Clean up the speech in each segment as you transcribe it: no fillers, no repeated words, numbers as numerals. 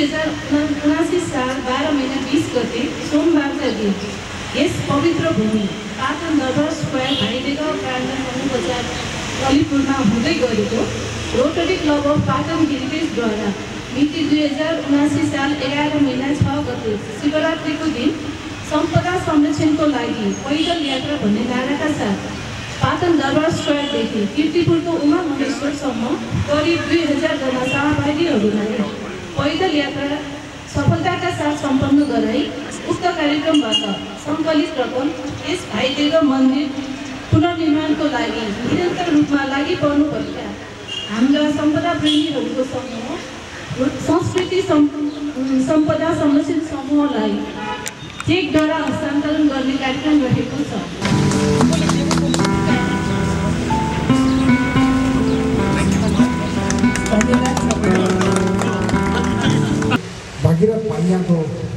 2079 साल 12 महिना 20 गते सोमबारका दिन यस पवित्र भूमि पाटन दरबार स्क्वायर भाइदेगाउँ प्राङ्गण बजार ललितपुरमा हुँदै गरेको रोटरी क्लब अफ पाटन हेरिटेजद्वारा मिति 2079 साल 11 महिना 6 गते शिवरात्रिको दिन सम्पदा संरक्षणको लागि पैदल यात्रा भन्ने नाराका साथ पाटन दरबार स्क्वायरदेखि कीर्तिपुरको उमा महेश्वरसम्म करिब 2000 जना सहभागीहरूलाई पैदल यात्रा सफलताका साथ सम्पन्न गराई उक्त कार्यक्रमबाट सङ्कलित रकम यस भाइदेगाउँ मन्दिर पुनर्निर्माणको लागि निरन्तर रूपमा लागि पर्नुभएका हाम्रा सम्पदा प्रेमीहरूको समूह संस्कृति सम्पदा संरक्षण समूहलाई चेकद्वारा हस्तान्तरण गर्ने कार्यक्रम रहेको छ। भगीरथ पाइयाको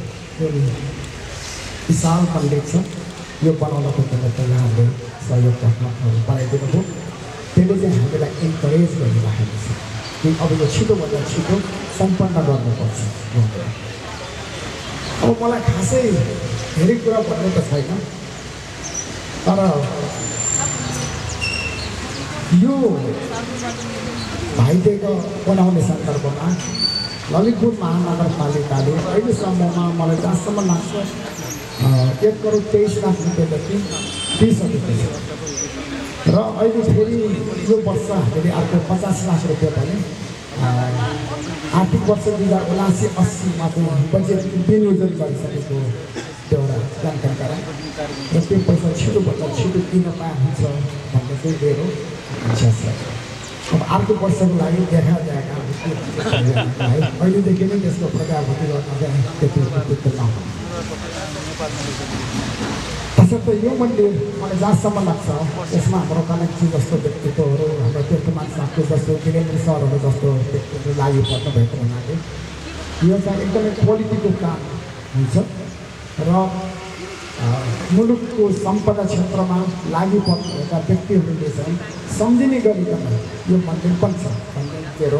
विशाल पण्डित छ यो बनाउनको पहिला हाम्रो सहयोग बनाइदिनु भयो। त्यसले चाहिँ हामीलाई इन्करेज गरिराखेको छ कि अब यो छिटोभन्दा छिटो सम्पन्न गर्नुपर्छ। अब मलाई खासै धेरै कुरा भन्नु त छैन, तर यो भाइदेगाउँ बनाउने सन्दर्भमा ललितपुर महानगरपालिकाले अहिलेसम्ममा मलाई जहाँसम्म लाग्छ 1,23,00,000 रुपियाँ जति दिइसकेको छ र अहिले फेरि यो वर्ष हामीले अर्को 50 लाख रुपियाँ पनि आर्थिक वर्ष 2079-80मा चाहिँ बजेट विनियोजन गरिसकेको एउटा जानकारी गराएँ र त्यो पैसा छिटोभन्दा छिटो दिन पाए हुन्छ भन्ने चाहिँ मेरो इच्छा छ। अब अर्को वर्षको लागि देखा जाएगा है अहिलेदेखि नै त्यसको प्रजापति गर्न चाहिँ त्यति उपयुक्त नहुने। तसर्थ यो मन्दिर मलाई जहाँसम्म लाग्छ यसमा हाम्रो कनेक्टी जस्तो व्यक्तित्वहरू हाम्रो तीर्थमान साथी जस्तो वीरेन्द्र सरहरू जस्तो व्यक्तित्वहरू लागि पर्नु भएको हुनाले यो चाहिँ एकदमै क्वालिटीको काम हुन्छ र मुलुकको सम्पदा क्षेत्रमा लागि पर्नुभएका व्यक्तिहरूले चाहिँ सम्झिने गरिकन यो मन्दिर पनि छ भन्ने मेरो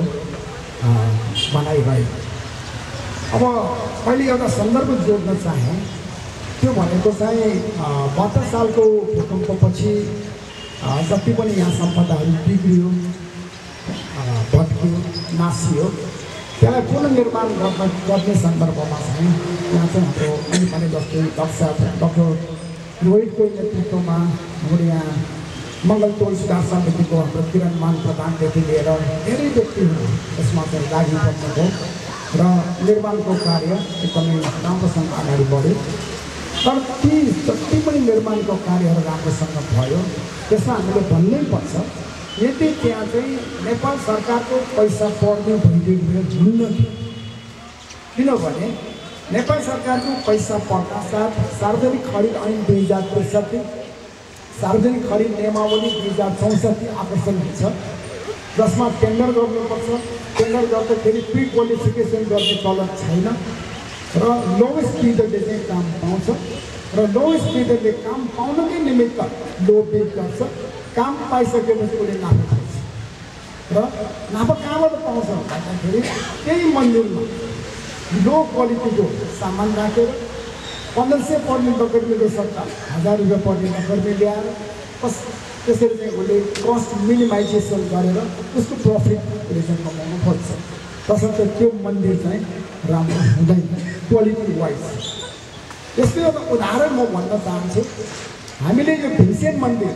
भनाइरह्यो। अब मैले एउटा सन्दर्भ जोड्न चाहेँ, त्यो भनेको चाहिँ 72 सालको भूकम्पपछि जति पनि यहाँ सम्पदाहरू बिग्रियो भत्कियो नासियो त्यसलाई पुनर्निर्माण गर्ने सन्दर्भमा चाहिँ यहाँ चाहिँ हाम्रो अनि जस्तै डाक्टर रोहितको नेतृत्वमा हाम्रो यहाँ मङ्गल टोल सुधार समितिको हाम्रो किरणमान प्रधानदेखि लिएर धेरै व्यक्तिहरू यसमा चाहिँ लागि पर्नुभयो र निर्माणको कार्य एकदमै राम्रोसँग अगाडि बढ्यो। तर ती जति पनि निर्माणको कार्यहरू राम्रोसँग भयो त्यसमा हामीले भन्नै पर्छ यदि त्यहाँ चाहिँ नेपाल सरकारको पैसा पर्ने भइदिएको हुन्न थियो, किनभने नेपाल सरकारको पैसा पर्दा साथ सार्वजनिक खरिद ऐन 2063 सार्वजनिक खरिद नियमावली 2064 आकर्षण हुन्छ जसमा टेन्डर गर्नुपर्छ। टेन्डर गर्दाखेरि प्री क्वालिफिकेसन गर्ने चलन छैन र लोवेस्ट बिडरले चाहिँ काम पाउँछ र लोवेस्ट बिडरले काम पाउनकै निमित्त लो बिड गर्छ। काम पाइसकेपछि उसले नाफा खान्छ र नाफा कहाँबाट पाउँछ भन्दाखेरि त्यही मन्दिरमा लो क्वालिटीको सामान राखेर 1500 पर्ने नगर्नेको सट्टा 1000 रुपियाँ पर्ने नगर्ने ल्याएर त्यसरी चाहिँ उसले कस्ट मिनिमाइजेसन गरेर उसको प्रफिट चाहिँ कमाउनु खोज्छ। तसर्थ त्यो मन्दिर चाहिँ राम्रो हुँदैन क्वालिटी वाइज। यसको एउटा उदाहरण म भन्न चाहन्छु। हामीले यो भीमसेन मन्दिर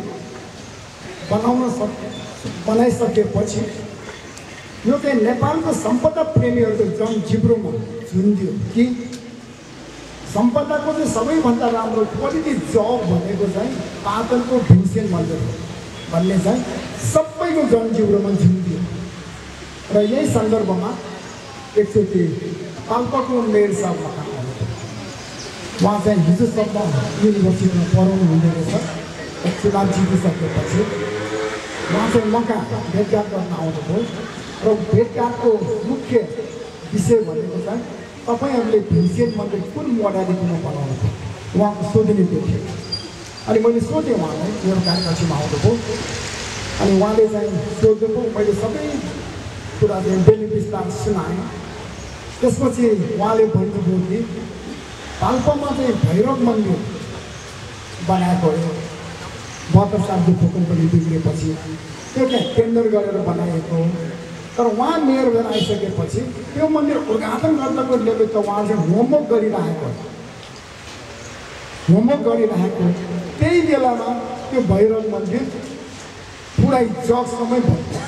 बनाइसकेपछि यो चाहिँ नेपालको सम्पदा प्रेमीहरूको जनजिब्रोमा झुन्डियो कि सम्पदाको चाहिँ सबैभन्दा राम्रो क्वालिटी जब भनेको चाहिँ पाटनको भीमसेन मन्दिर हो भन्ने चाहिँ सबैको जनजिब्रोमा झुन्डियो र यही सन्दर्भमा एकचोटि पाल्पाको मेयर साहब मकान आउनुभयो। उहाँ चाहिँ हिजोसम्म युनिभर्सिटीमा पढाउनु हुँदो रहेछ। चुनाव जितिसकेपछि उहाँ चाहिँ मका भेटघाट गर्न आउनुभयो र भेटघाटको मुख्य विषय भनेको चाहिँ तपाईँहरूले भीमसेन मन्दिर कुन मोडालिटीमा बनाउनु भयो उहाँको सोधिने त्यो थियो। अनि मैले सोधेँ उहाँलाई, मेरो कार्यकक्षमा आउनुभयो अनि उहाँले चाहिँ सोध्नुभयो। मैले सबै कुरा चाहिँ बेनिफिट्सलाई सुनाएँ त्यसपछि उहाँले भन्नुभयो कि पाल्पामा चाहिँ भैरव मन्दिर बनाएको हो 72 सालको भूकम्पले बिग्रेपछि त्यो चाहिँ टेन्डर गरेर बनाएको हो। तर उहाँ मेयर भएर आइसकेपछि त्यो मन्दिर उद्घाटन गर्नको निमित्त उहाँ चाहिँ होमवर्क गरिरहेको त्यही बेलामा त्यो भैरव मन्दिर पुरै जगसम्मै भयो।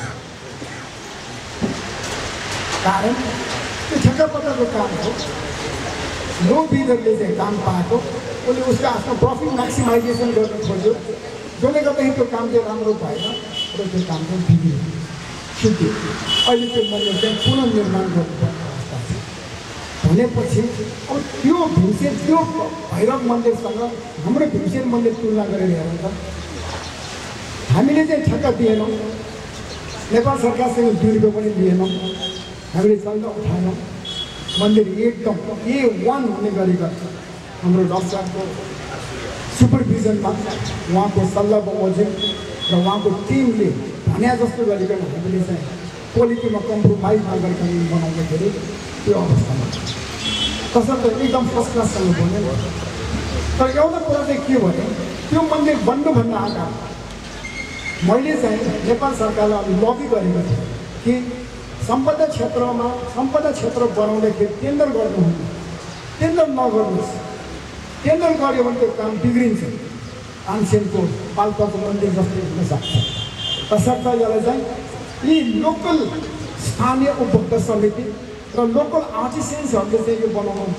कारण त्यो ठेक्कापट्टाको काम हो, लो बिडरले चाहिँ काम पाएको, उसले उसको आफ्नो प्रफिट म्याक्सिमाइजेसन गर्न खोज्यो, जसले गर्दाखेरि त्यो काम चाहिँ राम्रो भएन र त्यो काम चाहिँ बिग्रियो, छुट्यो। अहिले त्यो मन्दिर चाहिँ पुनर्निर्माण गर्नुपर्ने अवस्था छ भनेपछि अब त्यो भीमसेन त्यो भैरव मन्दिरसँग हाम्रो भीमसेन मन्दिर तुलना गरेर हेरौँ त हामीले चाहिँ ठेक्का दिएनौँ, नेपाल सरकारसँग 2 रुपियाँ पनि लिएनौँ, हामीले चन्दा उठाएनौँ। मन्दिर एकदम A1 हुने गरी हाम्रो डाक्टरको सुपरभिजनमा उहाँको सल्लाह बमोजिम र उहाँको टिमले भने जस्तो गरिकन हामीले चाहिँ क्वालिटीमा कम्प्रोमाइज नगरिकन बनाउँदाखेरि त्यो अवस्थामा तसर्थ एकदम फर्स्ट क्लाससँग बन्यो। तर एउटा कुरा चाहिँ के भने त्यो मन्दिर बन्नुभन्दा अगाडि मैले चाहिँ नेपाल सरकारलाई लबी गरेको थिएँ कि सम्पदा क्षेत्र बनाउँदाखेरि टेन्डर गर्नुहुन्न, टेन्डर नगर्नुहोस्, टेन्डर गऱ्यो भने त्यो काम बिग्रिन्छ, तानसेनको पाल्पाको मन्दिर जस्तै हुन सक्छ। तसर्थ यसलाई चाहिँ यी लोकल स्थानीय उपभोक्ता समिति र लोकल आर्टिसन्सहरूले चाहिँ यो बनाउनु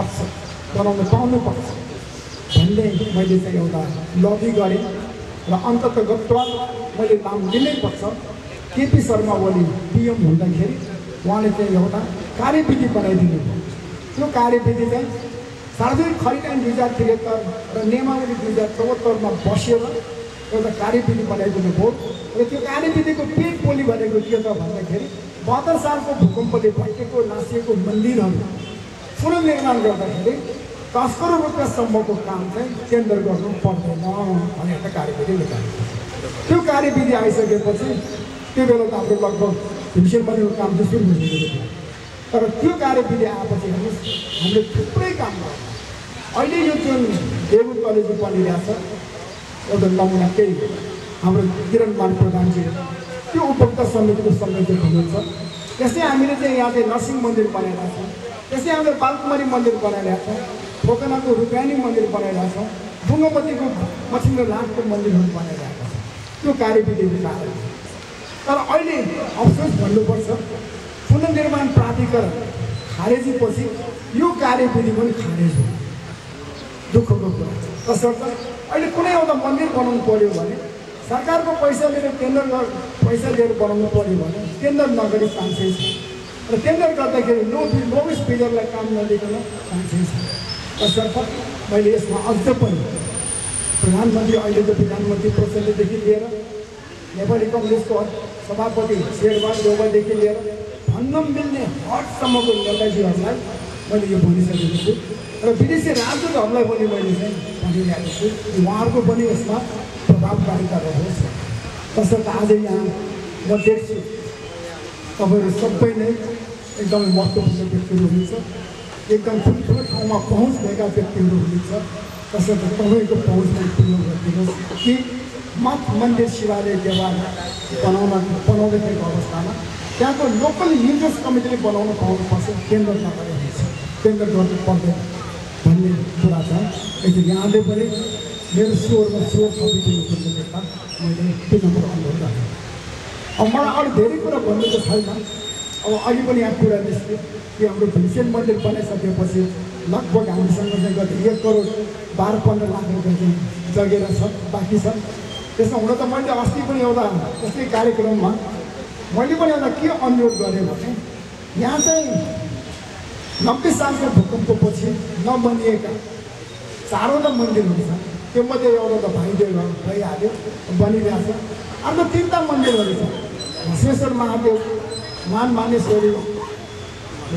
पाउनुपर्छ भन्ने मैले चाहिँ एउटा लबी गरेँ र अन्ततगत मैले नाम लिनैपर्छ। केपी शर्मा ओली PM हुँदाखेरि उहाँले चाहिँ एउटा कार्यविधि बनाइदिनु भयो। त्यो कार्यविधि चाहिँ सार्वजनिक खरिद ऐन 2073 र नियमावली 2074 बसेर एउटा कार्यविधि बनाइदिनु भयो र त्यो कार्यविधिको पेट बोली भनेको के त भन्दाखेरि 72 सालको भूकम्पले भत्केको नासिएको मन्दिरहरू पुनर्निर्माण गर्दाखेरि 10 करोड रुपियाँसम्मको काम चाहिँ टेन्डर गर्नु पर्दैन भनेर कार्यविधि निकालेको। त्यो कार्यविधि आइसकेपछि त्यो बेला त हाम्रो लगभग भीमसेन मन्दिरको काम चाहिँ सुरु भइसकेको थियो। तर त्यो कार्यविधि आएपछि हेर्नुहोस् हामीले थुप्रै काम गर्यौँ। अहिले यो जुन देवुत कलेजमा बनिरहेको छ एउटा नमुना केही हाम्रो किरणमान प्रधानजी त्यो उपभोक्ता समितिको संयोजक हुनुहुन्छ। त्यस्तै हामीले चाहिँ यहाँ चाहिँ नरसिंह मन्दिर बनाइरहेको छौँ, त्यस्तै हामीले बालकुमारी मन्दिर बनाइरहेको छौँ, ठोकनाको रूपयानी मन्दिर बनाइरहेको छौँ, बुङ्गमतीको मछिन्द्रनाथको मन्दिरहरू बनाइरहेको छौँ त्यो कार्यविधिको कारण। तर अहिले अफसोस भन्नुपर्छ पुनर्निर्माण प्राधिकरण खारेजीपछि यो कार्यविधि पनि खारेज हो, दुःखको कुरा। तसर्थ अहिले कुनै एउटा मन्दिर बनाउनु पर्यो भने सरकारको पैसा लिएर पैसा लिएर बनाउनु पर्यो भने टेन्डर नगरी चान्सै छ र टेन्डर गर्दाखेरि लोवेस्ट बिडरलाई काम नदिकन चान्सै छ। तसर्थ मैले यसमा अझ पनि प्रधानमन्त्री अहिलेको प्रधानमन्त्री प्रचण्डदेखि लिएर नेपाली कङ्ग्रेसको सभापति शेरबहादुर देउवादेखि लिएर भन्न मिल्ने हदसम्मको नेताजीहरूलाई मैले यो भनिसकेको छु र विदेशी राजदूतहरूलाई पनि मैले चाहिँ भनिरहेको छु उहाँहरूको पनि यसमा प्रभावकारिता रहोस्। तसर्थ आज यहाँ म देख्छु तपाईँहरू सबै नै एकदमै महत्त्वपूर्ण व्यक्तिहरू हुनुहुन्छ, एकदम ठुल्ठुलो ठाउँमा पहुँच भएका व्यक्तिहरू हुनुहुन्छ। तसर्थ तपाईँको पहुँचलाई पूर्ण गरिदिनुहोस् कि मठ मन्दिर शिवालय देवालय बनाउँदैखेको अवस्थामा त्यहाँको लोकल युजर्स कमिटीले बनाउन पाउनुपर्छ, टेन्डर नगरेर हुन्छ, टेन्डर गर्नु पर्दैन भन्ने कुरा छ। यहाँले पनि मेरो स्वरमा स्वर थपिदिनुको निमित्त मैले त्यो नम्बर अनुरोध गरेँ। अब मलाई अरू धेरै कुरा भन्नु त छैन। अब अहिले पनि यहाँ कुरा निस्क्यो कि हाम्रो भीमसेन मन्दिर बनाइसकेपछि लगभग हामीसँग चाहिँ गत 1 करोड 12-15 लाख रुपियाँ चाहिँ जगेर छ, बाँकी छ। त्यसमा हुन त मैले अस्ति पनि एउटा त्यस्तै कार्यक्रममा मैले पनि एउटा के अनुरोध गरेँ भने यहाँ चाहिँ 90 सालको भूकम्पपछि नबनिएका 4वटा मन्दिरहरू छ, त्यो मध्ये एउटा त भाइदेव भइहाल्यो बनिरहेको छ। अर्को 3टा मन्दिरहरू छ, भस्मेश्वर महादेव, मान मानेश्वरी र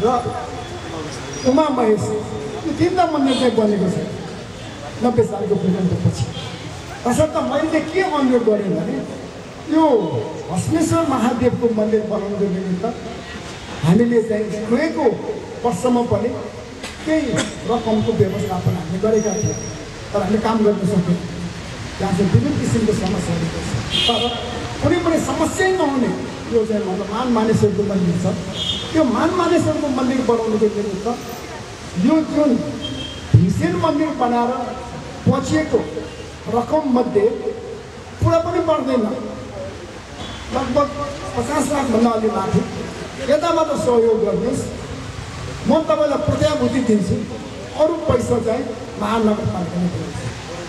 उमा महेश, यो 3टा मन्दिर चाहिँ बनेको छ 90 सालको भूकम्पपछि। तसर्थ मैले चाहिँ के अनुरोध गरेँ भने यो भस्मेश्वर महादेवको मन्दिर बनाउनुको निमित्त हामीले चाहिँ गएको वर्षसम्म पनि केही रकमको व्यवस्थापन हामीले गरेका थियौँ तर हामीले काम गर्न सक्यौँ। त्यहाँ चाहिँ विभिन्न किसिमको समस्याहरू छ तर कुनै पनि समस्या नहुने यो चाहिँ मतलब मान मानिसहरूको मन्दिर छ। त्यो मान मानिसहरूको मन्दिर बनाउनुको निमित्त यो जुन भीमसेन मन्दिर बनाएर पछिएको रकममध्ये पुरा पनि पर्दैन, लगभग 50 लाखभन्दा अलि माथि यताबाट सहयोग गर्नुहोस्, म तपाईँलाई प्रत्याभूति दिन्छु, अरू पैसा चाहिँ महानगरपालिकाले दिन्छ।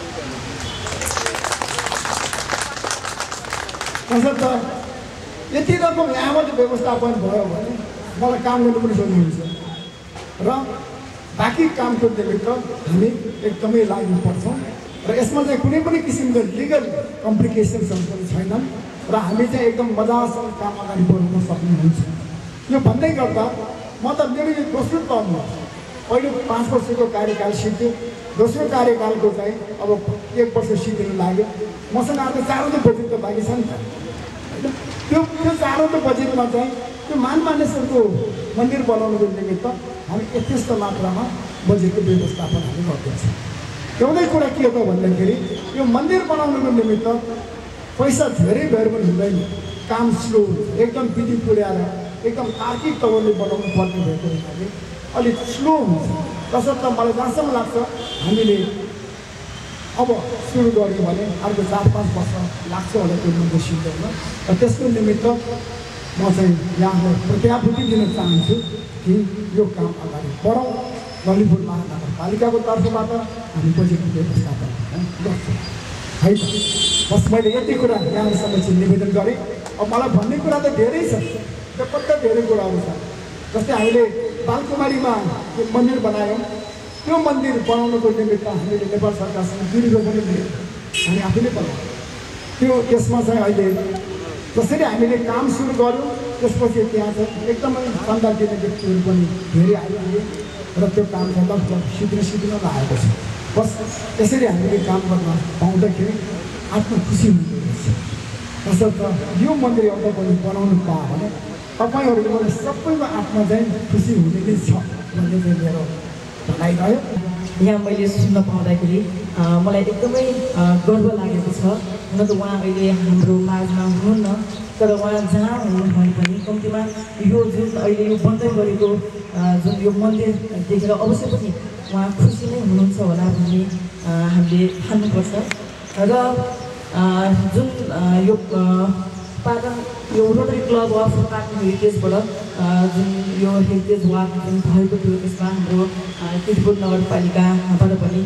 त्यसर्थ यति रकम यहाँबाट व्यवस्थापन भयो भने मलाई काम गर्नु पनि सक्नुहुन्छ र बाँकी कामको निमित्त हामी एकदमै लाग्नुपर्छौँ र यसमा चाहिँ कुनै पनि किसिमको लिगल कम्प्लिकेसन्सहरू पनि छैनन् र हामी चाहिँ एकदम मजासँग काम अगाडि बढाउन सक्नुहुन्छ। यो भन्दै गर्दा म त मेरो यो दोस्रो टर्ममा पहिलो 5 वर्षको कार्यकाल सिद्धियो, दोस्रो कार्यकालको चाहिँ अब 1 वर्ष सिद्धिनु लाग्यो। मसँग आज 4औं बजेट त बाँकी छ नि त। त्यो 4औं बजेटमा चाहिँ त्यो मानिसहरूको मन्दिर बनाउनुको निमित्त हामी यथेष्ट मात्रामा बजेटको व्यवस्थापन हामी गर्दैछौँ। एउटै कुरा के हो त भन्दाखेरि यो मन्दिर बनाउनुको निमित्त पैसा धेरै भएर पनि हुँदैन, काम स्लो एकदम विधि पुर्याएर एकदम तार्किक तवरले बनाउनु पर्ने भएको हुनाले अलिक स्लो हुन्छ। तसर्थ मलाई जहाँसम्म लाग्छ हामीले अब सुरु गऱ्यौँ भने अर्को 4-5 वर्ष लाग्छ होला त्यो मन्दिर सिद्ध हुन र त्यसको निमित्त म चाहिँ यहाँलाई प्रत्याभूति दिन चाहन्छु कि यो काम अगाडि बढाउँ। ललितपुर महानगरपालिकाको तर्फबाट हामी बजेटको व्यवस्थापन गर्छौँ है त। बस मैले यति कुरा यहाँहरूसँग चाहिँ निवेदन गरेँ। अब मलाई भन्ने कुरा त धेरै छ, त्यो कति धेरै कुराहरू छ। जस्तै हामीले बालकुमारीमा त्यो मन्दिर बनायौँ, त्यो मन्दिर बनाउनुको निमित्त हामीले नेपाल सरकारसँग जुरेको पनि लियौँ, हामी आफैले बनायौँ। त्यो त्यसमा चाहिँ अहिले जसरी हामीले काम सुरु गऱ्यौँ त्यसपछि त्यहाँ चाहिँ एकदमै चन्दा दिने व्यक्तिहरू पनि धेरै आइरहे र त्यो काम चाहिँ लगभग सिद्धिन लागेको छ। बस यसरी हामीले काम गर्न पाउँदाखेरि आफ्नो खुसी हुँदो रहेछ। तसर्थ यो मन्दिर एउटा पनि बनाउनु पायो भने तपाईँहरूको पनि सबैको आत्मा चाहिँ खुसी हुने नै छ भन्ने चाहिँ मेरो भनाइरह्यो। यहाँ मैले सुन्न पाउँदाखेरि मलाई एकदमै गर्व लागेको छ। हुन त उहाँ अहिले हाम्रो माझमा हुनुहुन्न तर उहाँ जहाँ हुनुभयो पनि कम्तीमा यो जुन अहिले यो बन्दै गरेको जुन यो मन्दिर देखेर अवश्य पनि उहाँ खुसी नै हुनुहुन्छ होला भन्ने हामीले ठान्नुपर्छ। र जुन यो पाटन यो रोटरी क्लब अफ पाटन हेरिटेजबाट जुन यो हेरिटेज वाक जुन भएको थियो त्यसमा हाम्रो कीर्तिपुर नगरपालिकाबाट पनि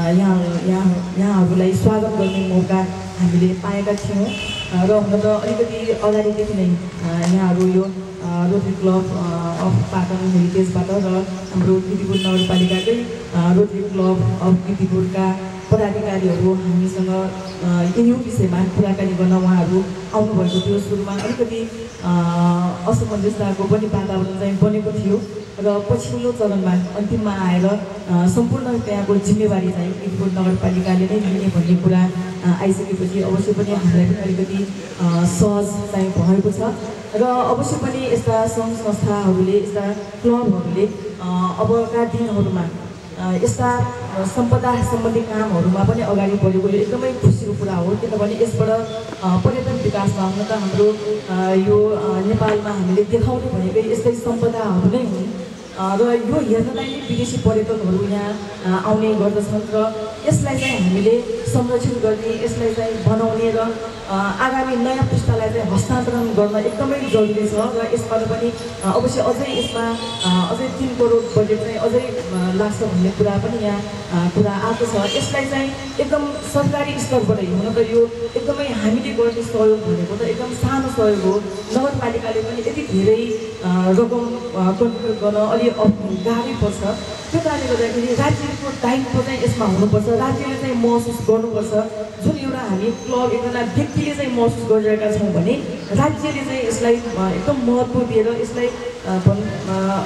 यहाँहरूलाई स्वागत गर्ने मौका हामीले पाएका थियौँ र हुन त अलिकति अगाडिदेखि नै यहाँहरू यो रोटरी क्लब अफ पाटन हेरिटेजबाट र हाम्रो कीर्तिपुर नगरपालिकाकै रोटरी क्लब अफ कीर्तिपुरका पदाधिकारीहरू हामीसँग यही विषयमा कुराकानी गर्न उहाँहरू आउनुभएको थियो। सुरुमा अलिकति असमञ्जसताको पनि वातावरण चाहिँ बनेको थियो र पछिल्लो चरणमा अन्तिममा आएर सम्पूर्ण त्यहाँको जिम्मेवारी चाहिँ कीर्तिपुर नगरपालिकाले नै लिने भन्ने कुरा आइसकेपछि अवश्य पनि हामीलाई पनि अलिकति सहज चाहिँ भएको छ र अवश्य पनि यस्ता सङ्घ संस्थाहरूले यस्ता क्लबहरूले अबका दिनहरूमा यस्ता सम्पदा सम्बन्धी कामहरूमा पनि अगाडि बढेकोले एकदमै खुसीको कुरा हो। किनभने यसबाट पर्यटन विकासमा हुन त हाम्रो यो नेपालमा हामीले देखाउने भनेकै यस्तै सम्पदाहरू नै हुन् र यो हेर्नलाई नै विदेशी पर्यटकहरू यहाँ आउने गर्दछन् र यसलाई चाहिँ हामीले संरक्षण गर्ने, यसलाई चाहिँ बनाउने र आगामी नयाँ पुस्तालाई चाहिँ हस्तान्तरण गर्न एकदमै जरुरी छ र यसबाट पनि अवश्य अझै यसमा अझै 3 करोड बजेट चाहिँ अझै लाग्छ भन्ने कुरा पनि यहाँ कुरा आएको छ। यसलाई चाहिँ एकदम सरकारी स्तरबाटै हुन त यो एकदमै हामीले गर्ने सहयोग भनेको त एकदम सानो सहयोग हो। नगरपालिकाले पनि यति धेरै रकम कन्ट्रिब्युट गर्न अलि गाह्रै पर्छ। त्यो कारणले गर्दाखेरि राज्यको दायित्व चाहिँ यसमा हुनुपर्छ, राज्यले चाहिँ महसुस गर्नुपर्छ। जुन एउटा हामी क्लब एकजना व्यक्तिले चाहिँ महसुस गरिरहेका छौँ भने राज्यले चाहिँ यसलाई एकदम महत्त्व दिएर यसलाई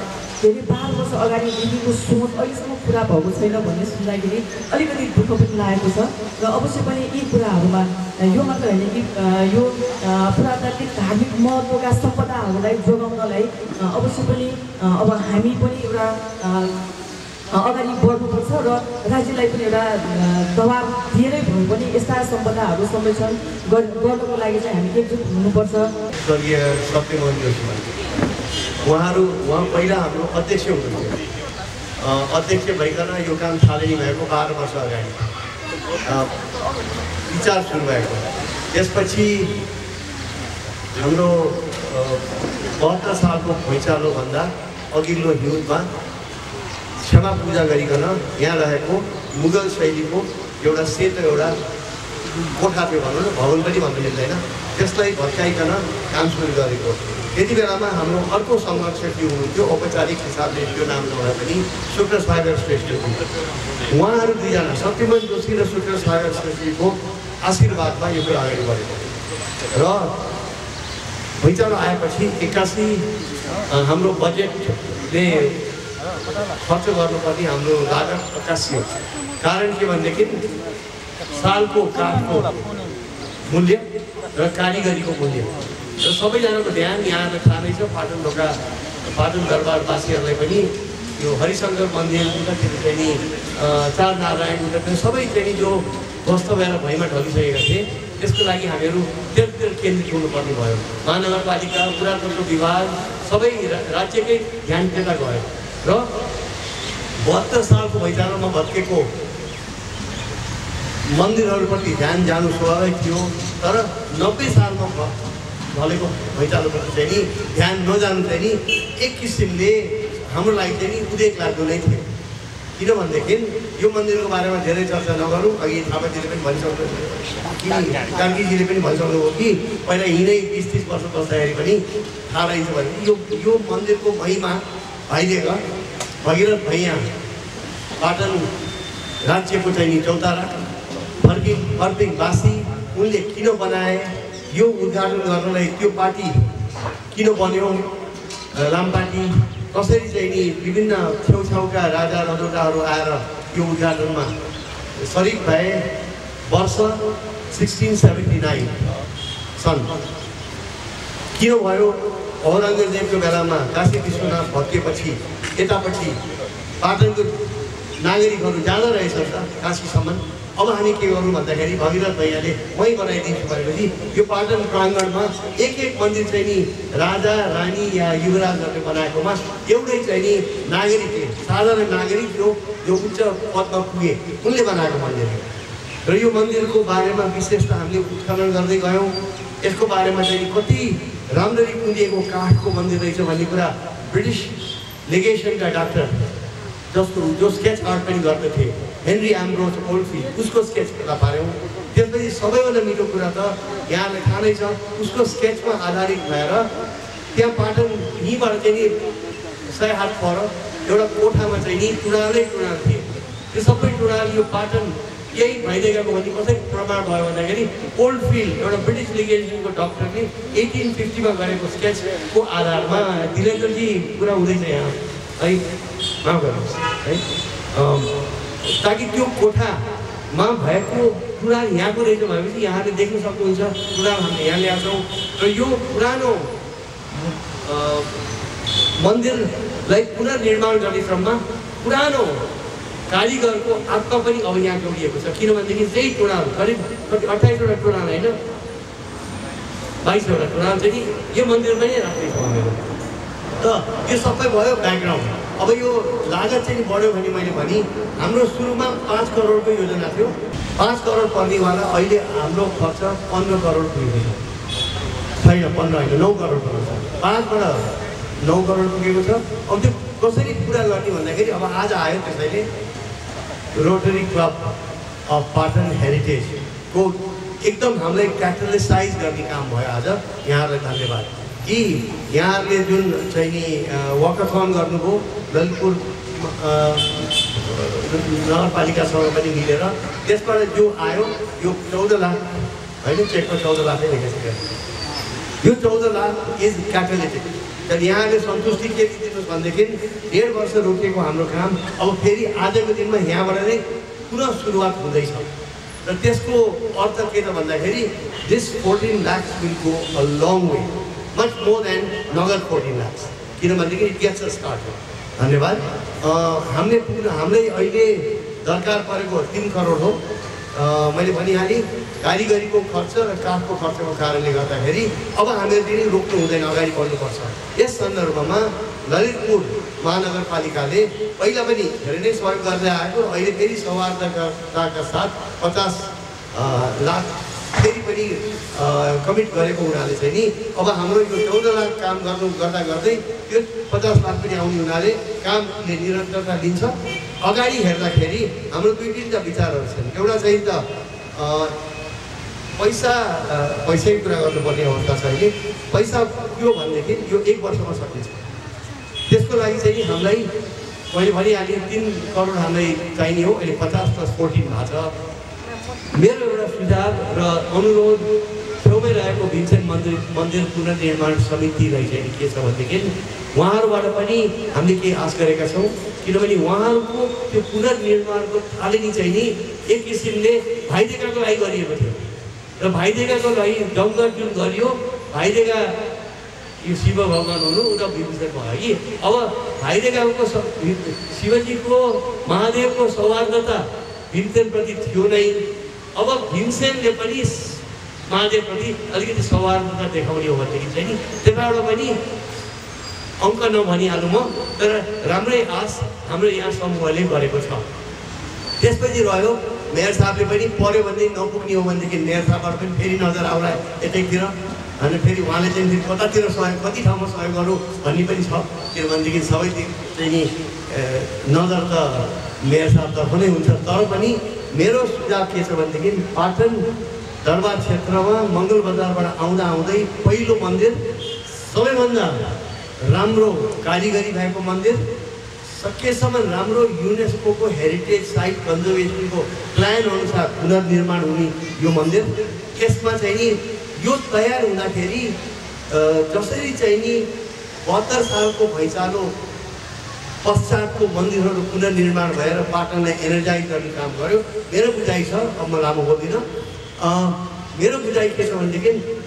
धेरै 12 वर्ष अगाडिदेखिको सोच अहिलेसम्म पुरा भएको छैन भन्ने सुन्दाखेरि अलिकति दुःख पनि लागेको छ र अवश्य पनि यी कुराहरूमा यो मात्र होइन कि यो पुरातात्विक धार्मिक महत्त्वका सम्पदाहरूलाई जोगाउनलाई अवश्य पनि अब हामी पनि एउटा अगाडि बढ्नुपर्छ र राज्यलाई पनि एउटा दबाब दिएरै भए पनि यस्ता सम्पदाहरू संरक्षण गर्नको लागि चाहिँ हामी एकजुट हुनुपर्छ। स्वर्गीय सत्यमोहन जोशी उहाँ पहिला हाम्रो अध्यक्ष हुनुहुन्थ्यो। अध्यक्ष भइकन यो काम थालनी भएको 12 वर्ष अगाडि विचार सुरु भएको। त्यसपछि हाम्रो 72 सालको भुइँचालोभन्दा अघिल्लो हिउँदमा क्षमा पूजा गरिकन यहाँ रहेको मुगल शैलीको एउटा सेतो एउटा कोठा थियो भनौँ न, भवन पनि भन्नु मिल्दैन, त्यसलाई भत्काइकन काम सुरु गरेको। त्यति बेलामा हाम्रो अर्को संरक्षक हुनुहुन्थ्यो, औपचारिक हिसाबले त्यो नाम नभए पनि शुक्र सागर श्रेष्ठ हुनुहुन्थ्यो। उहाँहरू दुईजना सत्यमोहन जोशी र शुक्र सागर श्रेष्ठको आशीर्वादमा यो कुरा अगाडि बढेको र भुइँचालो आएपछि 81 हाम्रो बजेटले खर्च गर्नुपर्ने हाम्रो लागत 81 हो। कारण के भनेदेखि सालको काठको मूल्य र कारिगरीको मूल्य र सबैजनाको ध्यान यहाँ थाहा छ। पाटन दरबारवासीहरूलाई पनि यो हरिशङ्कर मन्दिर उतातिर चाहिँ नि चार नारायण उतातिर सबै चाहिँ नि जो ध्वस्त भएर भुइँमा ढलिसकेका थिए, त्यसको लागि हामीहरू त्यतिर केन्द्रित हुनुपर्ने भयो। महानगरपालिका, पुरातत्व विभाग सबै राज्यकै ध्यान त्यता गयो र 72 सालको भुइँचालोमा भत्केको मन्दिरहरूप्रति ध्यान जानु स्वाभाविक थियो, तर 90 सालमा ढलेको भुइँचालोप्रति चाहिँ नि ध्यान नजानु चाहिँ नि एक किसिमले हाम्रो लागि चाहिँ नि उदेक लाग्दो नै थियो। किनभनेदेखि यो मन्दिरको बारेमा धेरै चर्चा नगरौँ, अघि थापाजीले पनि भनिसक्नु कि कार्कीजीले पनि भनिसक्नुभयो कि पहिला यिनै 20-30 वर्ष बस्दाखेरि पनि थाहा रहेछ भने यो मन्दिरको महिमा भइदिएका भगीरथ भैया पाटन राज्यको चाहिँ नि चौतारा फर्पिङवासी उनले किन बनाए, यो उद्घाटन गर्नलाई त्यो पार्टी किन बन्यो, लामपार्टी कसरी चाहिँ नि विभिन्न छेउछाउका राजा रजौटाहरू आएर यो उद्घाटनमा सरिक भए। वर्ष 1679 सन् किन भयो? औरङ्गजेबको बेलामा काशी विश्वनाथ भत्किएपछि यतापट्टि पाटनको नागरिकहरू जाँदा रहेछ त काशीसम्म। अब हामी के गरौँ भन्दाखेरि भगीरथ भैयाले वहीँ बनाइदिन्छु भनेपछि यो पाटन प्राङ्गणमा एक मन्दिर चाहिँ नि राजा रानी या युवराजहरूले बनाएकोमा एउटै चाहिँ नि नागरिकले, साधारण नागरिक जो उच्च पदमा पुगे उनले बनाएको मन्दिर हो। र यो मन्दिरको बारेमा विशेष त हामीले उत्खनन गर्दै गयौँ। यसको बारेमा चाहिँ कति राम्ररी कुदिएको काठको मन्दिर रहेछ भन्ने कुरा ब्रिटिस लेगेसनका डाक्टर जो स्केच आर्ट पनि गर्दथे हेनरी एम्ब्रोज ओल्डफिल्ड, उसको स्केच फेला पार्यौँ। त्यसपछि सबैभन्दा मिठो कुरा त यहाँलाई थाहा नै छ, उसको स्केचमा आधारित भएर त्यहाँ पाटन यहीँबाट चाहिँ नि 100 हात पर एउटा कोठामा चाहिँ नि टुँडालै टुँडा थिए। त्यो सबै टुँडाल यो पाटन यही भइदिएको भन्ने कसरी प्रमाण भयो भन्दाखेरि ओल्डफिल्ड एउटा ब्रिटिस लिगेसनको डक्टरले 1850 मा गरेको स्केचको आधारमा दिलेन्द्रजी कुरा हुँदैछ यहाँ है, माफ गर्नुहोस् है, ताकि त्यो कोठामा भएको टुँडाल यहाँको रहेछ भनेपछि यहाँले देख्न सक्नुहुन्छ। टुँडाल हामीले यहाँ ल्याउँछौँ र यो पुरानो मन्दिरलाई पुनर्निर्माण गर्ने क्रममा पुरानो कारिगरको आत्मा पनि अब यहाँ जोडिएको छ। किनभनेदेखि त्यही टुँडाल करिब 28वटा टुँडाल होइन 22वटा टुँडाल चाहिँ नि यो मन्दिरमै नै राख्दैछौँ हामीहरू। त यो सबै भयो ब्याकग्राउन्ड। अब यो लागत चाहिँ नि बढ्यो भने मैले भने हाम्रो सुरुमा 5 करोडको योजना थियो। 5 करोड पर्नेवाला अहिले हाम्रो खर्च 15 करोड पुगेको छैन, 15 होइन 9 करोड पुगेको छ। 5बाट 9 करोड पुगेको छ। अब त्यो कसरी पुरा गर्ने भन्दाखेरि अब आज आयो त्यसैले रोटरी क्लब अफ पाटन हेरिटेजको एकदम हामीलाई क्यापिटलाइज गर्ने काम भयो आज। यहाँहरूलाई धन्यवाद कि यहाँहरूले जुन चाहिँ नि वकाथन गर्नुभयो ललितपुर नगरपालिकासँग पनि मिलेर, त्यसबाट जो आयो यो 14 लाख होइन, चेकमा 14 लाखै लेखेको छ। यो 14 लाख इज क्याटालिटिक तर यहाँले सन्तुष्टि के दिनुहोस् भनेदेखि 1.5 वर्ष रोकिएको हाम्रो काम अब फेरि आजको दिनमा यहाँबाट नै पुनः सुरुवात हुँदैछ र त्यसको अर्थ के त भन्दाखेरि this 14 lakhs will go a long way, much more than नगर 14 lakhs, किनभनेदेखि इट गेट्स अस स्टार्टेड। धन्यवाद। हामीलाई अहिले दरकार परेको 3 करोड हो। मैले भनिहालेँ कारिगरीको खर्च र काठको खर्चको कारणले गर्दाखेरि अब हामीले पनि रोक्नु हुँदैन, अगाडि बढ्नुपर्छ। यस सन्दर्भमा ललितपुर महानगरपालिकाले पहिला पनि धेरै नै सहयोग गर्दै आएको, अहिले फेरि सौहार्दताका साथ 50 लाख फेरि पनि कमिट गरेको हुनाले चाहिँ नि अब हाम्रो यो 14 लाख काम गर्दै त्यो 50 लाख पनि आउने हुनाले कामले निरन्तरता लिन्छ। अगाडि हेर्दाखेरि हाम्रो 2-3 विचारहरू छन्। एउटा चाहिँ त पैसै कुरा गर्नुपर्ने अवस्था छ अहिले। पैसा पुग्यो भनेदेखि यो 1 वर्षमा सकिन्छ। त्यसको लागि चाहिँ हामीलाई मैले भनिहालेँ 3 करोड हामीलाई चाहिने हो। अहिले 50 + 14 भएको छ। मेरो एउटा सुझाव र अनुरोध छेउमै रहेको भीमसेन मन्दिर पुनर्निर्माण समितिलाई चाहिँ के छ भनेदेखि उहाँहरूबाट पनि हामीले केही आश गरेका छौँ, किनभने उहाँहरूको त्यो पुनर्निर्माणको थालनी चाहिँ नि एक किसिमले भाइदेकाको लागि गरिएको थियो र भाइदेकाको लागि डङ्गर जुन गरियो, भाइदेका यो शिव भगवान हुनु र भीमसेन भयो कि अब भाइदेकाको शिवजीको महादेवको सौहार्दता भीमसेनप्रति थियो नै। अब भीमसेनले पनि महादेवप्रति अलिकति सौहार्दता देखाउने हो भनेदेखि चाहिँ नि त्यताबाट पनि अङ्क नभनिहालौँ म, तर राम्रै आश हाम्रो यहाँ समूहले गरेको छ। त्यसपछि रह्यो मेयर साहबले पनि पऱ्यो भने नपुग्ने हो भनेदेखि मेयर साहबबाट पनि फेरि नजर आउला यतैतिर, अनि फेरि उहाँले चाहिँ फेरि कतातिर सहयोग, कति ठाउँमा सहयोग गरौँ भन्ने पनि छ। किनभनेदेखि सबैतिर चाहिँ नि नजर त मेयर साहबतर्फ नै हुन्छ। तर पनि मेरो सुझाव के छ भनेदेखि पाटन दरबार क्षेत्रमा मङ्गल बजारबाट आउँदै पहिलो मन्दिर, सबैभन्दा राम्रो कारिगरी भएको मन्दिर, सकेसम्म राम्रो युनेस्को हेरिटेज साइट कन्जर्भेसनको प्लान अनुसार पुनर्निर्माण हुने यो मन्दिर। यसमा चाहिँ नि यो तयार हुँदाखेरि जसरी चाहिँ नि 72 सालको भैँचालो पश्चातको मन्दिरहरू पुनर्निर्माण भएर पाटनलाई एनर्जाइज गर्ने काम गर्यो। मेरो बुझाइ छ, अब म लामो बोल्दिनँ, मेरो बुझाइ के छ भनेदेखि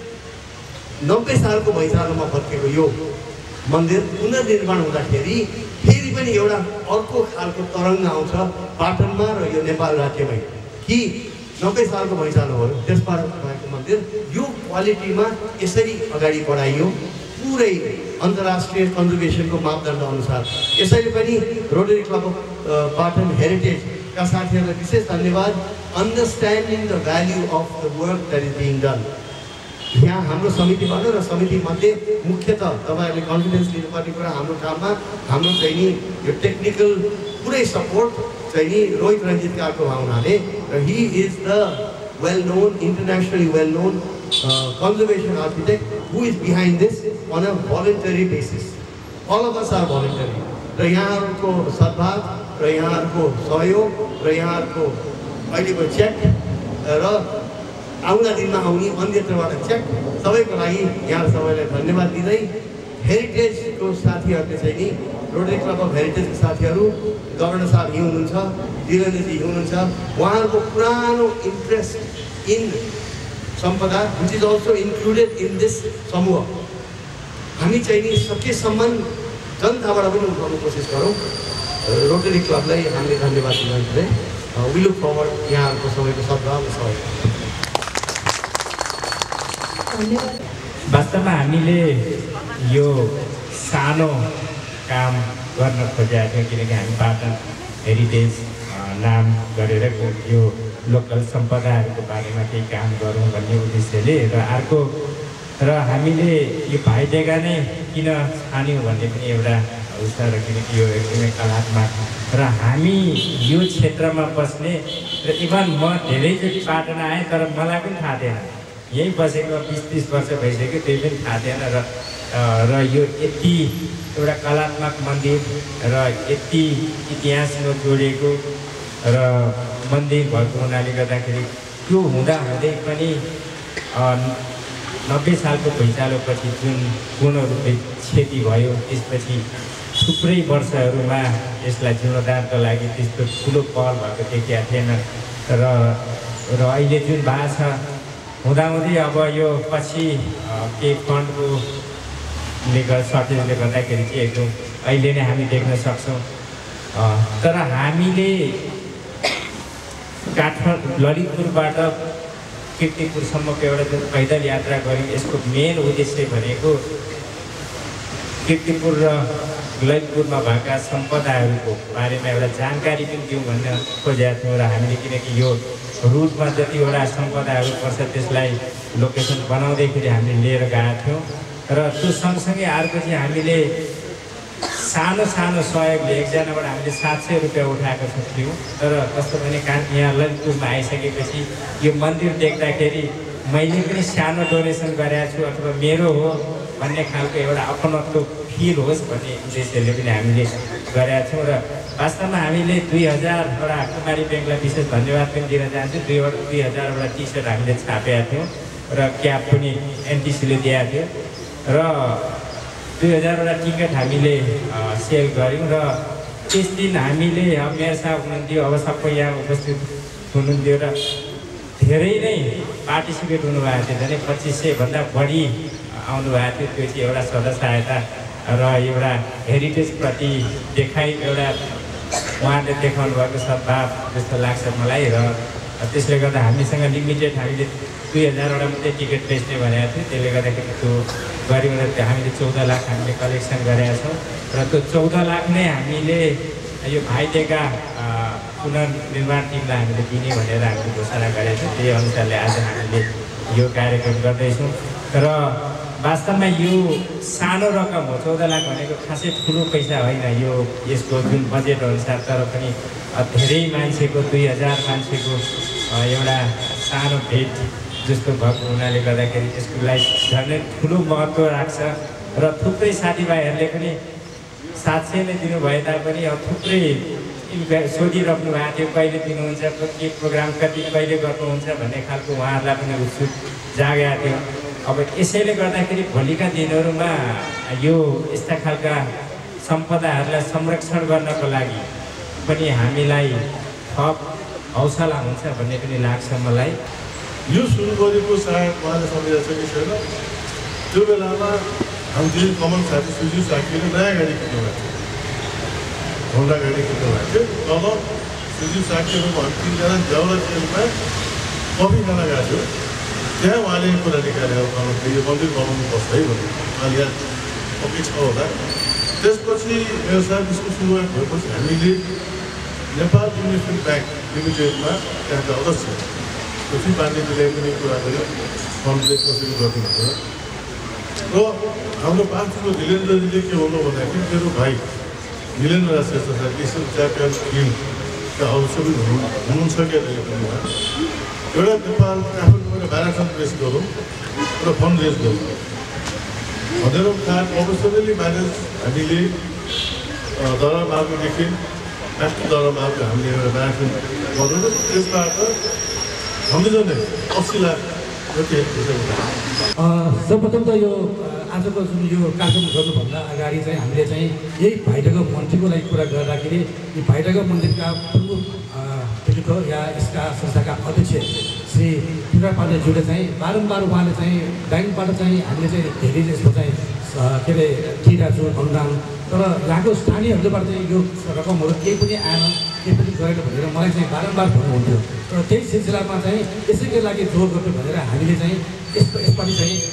90 सालको भैँचालोमा भत्केको यो मन्दिर पुनर्निर्माण हुँदाखेरि फेरि पनि एउटा अर्को खालको तरङ्ग आउँछ पाटनमा र यो नेपाल राज्यमै कि 90 सालको भैँचालो हो त्यसबाट भएको मन्दिर यो क्वालिटीमा यसरी अगाडि बढाइयो पुरै अन्तर्राष्ट्रिय कन्जर्भेसनको मापदण्ड अनुसार। यसैले पनि रोटरी क्लब अफ पाटन हेरिटेजका साथीहरूलाई विशेष धन्यवाद। Understanding the value of the work that is being done. यहाँ हाम्रो समितिबाट र समितिमध्ये मुख्यतः तपाईँहरूले कन्फिडेन्स लिनुपर्ने कुरा हाम्रो काममा हाम्रो चाहिँ नि यो टेक्निकल पुरै सपोर्ट चाहिँ नि रोहित रञ्जित कारको हुनाले र he is the well known, internationally well known conservation architect who is behind this on a voluntary basis. All of us are voluntary. र यहाँहरूको सद्भाव र यहाँहरूको सहयोग र यहाँहरूको अहिलेको चेक र आउँदा दिनमा आउने अन्यत्रबाट चेक सबैको लागि यहाँ सबैलाई धन्यवाद दिँदै हेरिटेजको साथीहरूले चाहिँ नि रोटरी क्लब अफ हेरिटेजको साथीहरू गभर्नर साहब यहीँ हुनुहुन्छ, वीरेन्द्रजी यहीँ हुनुहुन्छ, उहाँहरूको पुरानो इन्ट्रेस्ट इन सम्पदा which is also included in this समूह हामी चाहिँ नि सकेसम्म जनताबाट पनि उठाउने कोसिस गरौँ। रोटरी क्लबलाई हामीले धन्यवाद दिँदै वी लुक फरवर्ड यहाँहरूको सबैको सद्भाव र सहयोग। वास्तवमा हामीले यो सानो काम गर्न खोजेका थियौँ, किनकि हामी पाटन हेरिटेज नाम गरेर यो लोकल सम्पदाहरूको बारेमा केही काम गरौँ भन्ने उद्देश्यले र अर्को र हामीले यो भाइदेगा नै किन छान्यौँ भन्ने पनि एउटा उस र किनकि यो एकदमै कलात्मक र हामी यो क्षेत्रमा बस्ने र इभन म धेरैचोटि पाटन आएँ तर मलाई पनि थाहा थिएन, यहीँ बसेको 20-30 वर्ष भइसक्यो, त्यही पनि थाहा थिएन र यो यति एउटा कलात्मक मन्दिर र यति इतिहासमा जोडिएको र मन्दिर भएको हुनाले गर्दाखेरि त्यो हुँदाहुँदै पनि 90 सालको भैँचालोपछि जुन पूर्ण रूपले क्षति भयो। त्यसपछि थुप्रै वर्षहरूमा यसलाई जीर्णोद्धारको लागि त्यस्तो ठुलो पहल भएको देखिएको थिएन र अहिले जुन भएको छ हुँदाहुँदै अब यो पछि केही फन्डको सर्टेजले गर्दाखेरि चाहिँ एकदम अहिले नै हामी देख्न सक्छौँ। तर हामीले ललितपुरबाट कीर्तिपुरसम्मको एउटा जुन पैदल यात्रा गऱ्यौँ यसको मेन उद्देश्य भनेको कीर्तिपुर र ललितपुरमा भएका सम्पदाहरूको बारेमा एउटा जानकारी पनि दिउँ भन्न खोजेका थियौँ र हामीले किनकि यो रुटमा जतिवटा सम्पदाहरू पर्छ त्यसलाई लोकेसन बनाउँदैखेरि हामीले लिएर गएका थियौँ र त्यो सँगसँगै अर्को चाहिँ हामीले सानो सानो सहयोगले एकजनाबाट हामीले 700 रुपियाँ उठाएको थियौँ। तर कस्तो भने यहाँ ललितपुरमा आइसकेपछि यो मन्दिर देख्दाखेरि मैले पनि सानो डोनेसन गरेको छु अथवा मेरो हो भन्ने खालको एउटा अपनत्व फिल होस् भन्ने उद्देश्यले पनि हामीले गरेका छौँ र वास्तवमा हामीले 2000 एउटा कुमारी ब्याङ्कलाई विशेष धन्यवाद पनि दिन चाहन्छु। 2000 वटा टी सर्ट हामीले छापेका थियौँ र क्याप पनि एनटिसीले दिएको थियो र 2000 वटा टिकट हामीले सेल गऱ्यौँ र त्यस दिन हामीले मेयर साहब हुनुहुन्थ्यो, अब सबै यहाँ उपस्थित हुनुहुन्थ्यो र धेरै नै पार्टिसिपेट हुनुभएको थियो। झन् 2500 बढी आउनुभएको थियो। त्यो चाहिँ एउटा सदा सहायता र एउटा हेरिटेजप्रति देखाइ एउटा उहाँले देखाउनु भएको सद्भाव जस्तो लाग्छ मलाई र त्यसले गर्दा हामीसँग लिमिटेड हामीले 2000 वटा मात्रै टिकट बेच्ने भनेको थियो। त्यसले गर्दाखेरि त्यो गऱ्यौँ र हामीले 14 लाख हामीले कलेक्सन गरेका छौँ र त्यो 14 लाख नै हामीले यो भाइटेका पुनर्निर्माण टिमलाई हामीले दिने भनेर हामीले घोषणा गरेका छौँ। त्यही अनुसारले आज हामीले यो कार्यक्रम गर्दैछौँ र वास्तवमा यो सानो रकम हो। 14 लाख भनेको खासै ठुलो पैसा होइन यो यसको जुन बजेट अनुसार, तर पनि धेरै मान्छेको 2000 मान्छेको एउटा सानो भेट जस्तो भएको हुनाले गर्दाखेरि यसको लागि झनै ठुलो महत्त्व राख्छ र थुप्रै साथीभाइहरूले पनि 700 नै दिनुभए तापनि अब थुप्रै सोधिराख्नु भएको थियो कहिले दिनुहुन्छ, के प्रोग्राम कहिले गर्नुहुन्छ भन्ने खालको उहाँहरूलाई पनि उत्सुक जागेको थियो। अब यसैले गर्दाखेरि भोलिका दिनहरूमा यो यस्ता खालका सम्पदाहरूलाई संरक्षण गर्नको लागि पनि हामीलाई थप हौसला हुन्छ भन्ने पनि लाग्छ मलाई। यो सुरु गरेको सायद उहाँले सम्झिएको छ कि छैन, त्यो बेलामा हाम्रो कमन साथी सुजित साकीले नयाँ गाडी किन्नु भएको थियो, होन्डा गाडी किन्नु भएको थियो। तब सुजित साकीहरू 3जना देउला जेलमा कफी खान गएको थियो। त्यहाँ उहाँले कुरा निकालेर यो मन्दिर बनाउनुपर्छ है भन्नु उहाँले यहाँ पक्कै छ होला। त्यसपछि व्यवसाय त्यसको सुरुवात भएपछि हामीले नेपाल इन्भेस्टमेन्ट ब्याङ्क लिमिटेडमा त्यहाँका अध्यक्ष पृथ्वी पाण्डेजीले पनि कुरा गर्यो फन्डले कसरी गर्नु भनेर। र हाम्रो पार्टीको धिलेन्द्रजीले के भन्नु भन्दाखेरि मेरो भाइ धिलेन्द्र श्रेष्ठ एसियन च्याम्पियन फिल्डका अवसर हुनुहुन्छ क्या एउटा नेपाल काठमाडौँबाट म्याराथन रेस गरौँ र फन्ड रेस गरौँ भनेर प्रोफेसनली म्यानेज हामीले दरामार्गदेखि राष्ट्रिय दरामार्ग हामीले एउटा म्याराथन गरौँ र त्यसबाट हामीले झन् 80 लाख जति सर्वप्रथम त यो आजको जुन यो कार्यक्रम गर्नुभन्दा अगाडि चाहिँ हामीले चाहिँ यही भाइटेका मन्त्रीको लागि कुरा गर्दाखेरि यो भाइटेका मन्दिरका प्रमुख या यसका संस्थाका अध्यक्ष श्री पिता पाण्डेज्यूले चाहिँ बारम्बार उहाँले चाहिँ ब्याङ्कबाट चाहिँ हामीले चाहिँ धेरै जस्तो चाहिँ के अरे दिइरहेको छु अनुदान, तर यहाँको स्थानीयहरूबाट चाहिँ यो रकमहरू केही पनि आएन, केही पनि गरेन भनेर मलाई चाहिँ बारम्बार भन्नुहुन्थ्यो। र त्यही सिलसिलामा चाहिँ यसैको लागि जोड गर्नु भनेर हामीले चाहिँ यसपालि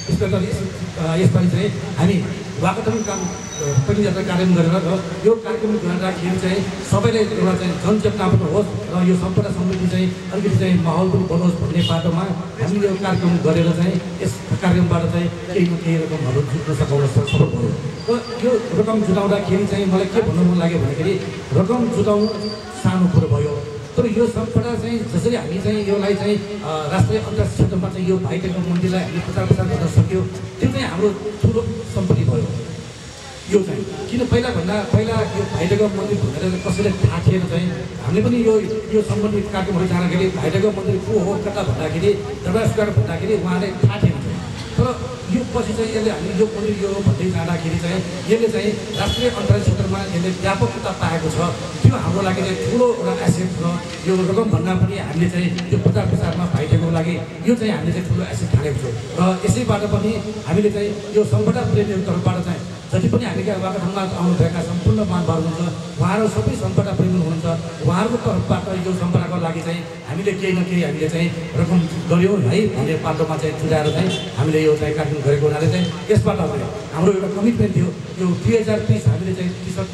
चाहिँ हामी वाकथन काम पनि एउटा कार्यक्रम गरेर र यो कार्यक्रम गर्दाखेरि चाहिँ सबैलाई एउटा चाहिँ जनचेतना पनि होस् र यो सम्पदा समृद्धि चाहिँ अलिकति चाहिँ माहौल पनि बनोस् भन्ने बाटोमा हामीले यो कार्यक्रम गरेर चाहिँ यस कार्यक्रमबाट चाहिँ केही न केही रकमहरू जुट्न सघाउन सफल भयो। र यो रकम जुटाउँदाखेरि चाहिँ मलाई के भन्नु मन लाग्यो भन्दाखेरि रकम जुटाउनु सानो कुरो भयो, तर यो सम्पदा चाहिँ जसरी हामी चाहिँ यसलाई चाहिँ राष्ट्रिय अन्तर्राष्ट्रिय क्षेत्रमा चाहिँ यो भाइटेका मन्दिरलाई हामीले प्रचार गर्न सक्यो त्यो चाहिँ हाम्रो ठुलो सम्पत्ति भयो। यो चाहिँ किन पहिला यो भाइटेका मन्दिर भनेर कसैलाई थाहा थिएन, चाहिँ हामीले पनि यो सम्बन्धित कार्यक्रमहरू जाँदाखेरि भाइटेका मन्दिर को हो कता भन्दाखेरि दरबार स्क्वायर भन्दाखेरि उहाँलाई थाहा थिएन। तर तर यो पछि चाहिँ यसले हामी यो भन्दै जाँदाखेरि चाहिँ यसले चाहिँ राष्ट्रिय अन्तर्राष्ट्रिय क्षेत्रमा यसले व्यापकता पाएको छ। त्यो हाम्रो लागि चाहिँ ठुलो एउटा एसेट छ। यो रकमभन्दा पनि हामीले चाहिँ त्यो प्रचार प्रसारमा भाइटेको लागि यो चाहिँ हामीले चाहिँ ठुलो एसेट ठानेको छौँ। र यसैबाट पनि हामीले चाहिँ यो सम्पदा प्रेमीहरूको तर्फबाट चाहिँ जति पनि हामी उहाँको ठाउँमा आउनुभएका सम्पूर्ण महानुभावहरू हुनुहुन्छ, उहाँहरू सबै सम्पदा प्रेमी हुनुहुन्छ। उहाँहरूको तर्फबाट यो सम्पदाको लागि चाहिँ हामीले केही न केही हामीले चाहिँ रकम गऱ्यौँ है भन्ने पाटोमा चाहिँ तुल्याएर चाहिँ हामीले यो चाहिँ कार्यक्रम गरेको हुनाले चाहिँ यसबाट हाम्रो एउटा कमिटमेन्ट थियो। यो 2030 हामीले चाहिँ टी-सर्ट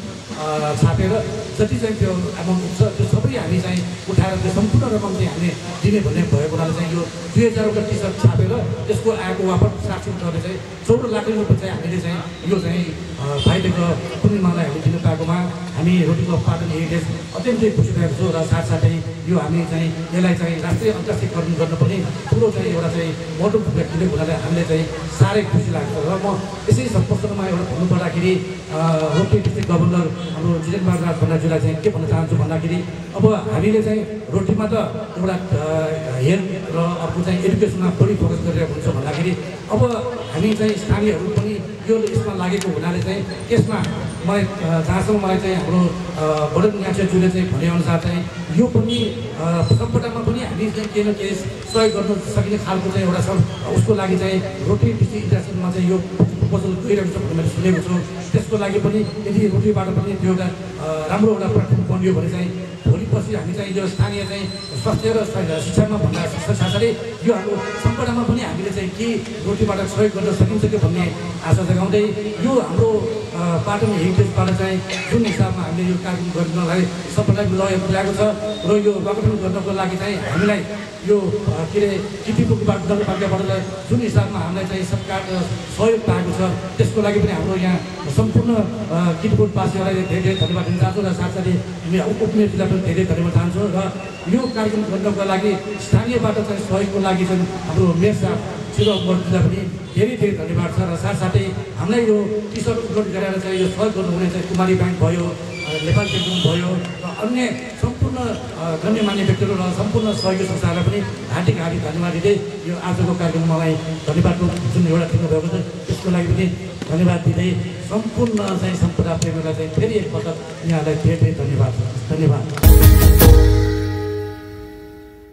छापेर जति चाहिँ त्यो एमाउन्ट हुन्छ त्यो सबै हामी चाहिँ उठाएर त्यो सम्पूर्ण रकम चाहिँ हामीले दिने भन्ने भएको हुनाले चाहिँ यो 2000 टी-सर्ट छापेर त्यसको आएको वापस 60 रुपियाँले चाहिँ 14 लाख रुपियाँ चाहिँ हामीले चाहिँ यो चाहिँ भाइटेको पूर्णिमालाई हामीले दिनु पाएकोमा हामी रोटी क्लब पाटन हेरिटेज अत्यन्तै खुसी भएको छौँ। र साथसाथै यो हामी चाहिँ यसलाई चाहिँ राष्ट्रिय अन्तर्राष्ट्रियकरण गर्न पनि ठुलो चाहिँ एउटा चाहिँ मोटो व्यक्तिले हुनाले हामीले चाहिँ साह्रै खुसी लाग्छ। र म यसै सम्पर्कमा एउटा भन्नुपर्दाखेरि रोटी डिस्ट्रिक्ट गभर्नर हाम्रो जितेन्द्र राज भण्डारीज्यूलाई चाहिँ के भन्न चाहन्छु भन्दाखेरि अब हामीले चाहिँ रोटीमा त एउटा हेल्थ र अर्को चाहिँ एडुकेसनमा बढी फोकस गरिरहेको हुन्छ भन्दाखेरि अब हामी चाहिँ स्थानीयहरू पनि यो यसमा लागेको हुनाले चाहिँ यसमा मलाई जहाँसम्म मलाई चाहिँ हाम्रो बडोद न्यासेज्यूले चाहिँ भनेअनुसार चाहिँ यो पनि सम्पदामा पनि हामी चाहिँ केही न केही सहयोग गर्न सकिने खालको चाहिँ एउटा छ। उसको लागि चाहिँ रोटी डिस्ट्रिक्ट इन्डस्ट्रीमा चाहिँ यो प्रपोजल गइरहेको छ भन्ने मैले सुनेको छु। त्यसको लागि पनि यदि रोटीबाट पनि त्यो एउटा राम्रो एउटा प्लेटफर्म बनियो भने चाहिँ भोलि पछि हामी चाहिँ यो स्थानीय चाहिँ स्वास्थ्य र शिक्षामा भन्दा साथसाथै यो हाम्रो सम्पदामा पनि हामीले चाहिँ के रोटीबाट सहयोग गर्न सकिन्छ कि भन्ने आशा जगाउँदै यो हाम्रो पाटन हेरिटेजबाट चाहिँ जुन हिसाबमा हामीले यो कार्यक्रम गर्नलाई सबैलाई मिलाएको छ। र यो गठन गर्नको लागि चाहिँ हामीलाई यो के अरे किटिपुरबाट नगरपालिकाबाट जुन हिसाबमा हामीलाई चाहिँ सरकार सहयोग पाएको छ त्यसको लागि पनि हाम्रो यहाँ सम्पूर्ण किटिपुरवासीहरूलाई धेरै धेरै धन्यवाद दिन चाहन्छु। र साथसाथै उपमेयरजीलाई पनि धेरै धन्यवाद चाहन्छु। र यो कार्यक्रम गर्नको लागि स्थानीयबाट चाहिँ सहयोगको लागि चाहिँ हाम्रो मेयर साहब शिवमूर्तिलाई पनि धेरै धेरै धन्यवाद छ। र साथसाथै हामीलाई यो टी-सर्ट उपलब्ध गराएर चाहिँ यो सहयोग गर्नुहुने चाहिँ कुमारी ब्याङ्क भयो, नेपाल टेलिकम भयो र अन्य सम्पूर्ण गण्यमान्य व्यक्तिहरू र सम्पूर्ण सहयोगी संस्थाहरूलाई पनि हार्दिक धन्यवाद दिँदै यो आजको कार्यक्रममा मलाई धन्यवादको जुन एउटा दिनुभएको छ त्यसको लागि पनि धन्यवाद दिँदै सम्पूर्ण चाहिँ सम्पदा प्रेमीलाई चाहिँ फेरि एकपटक यहाँलाई धेरै धेरै धन्यवाद।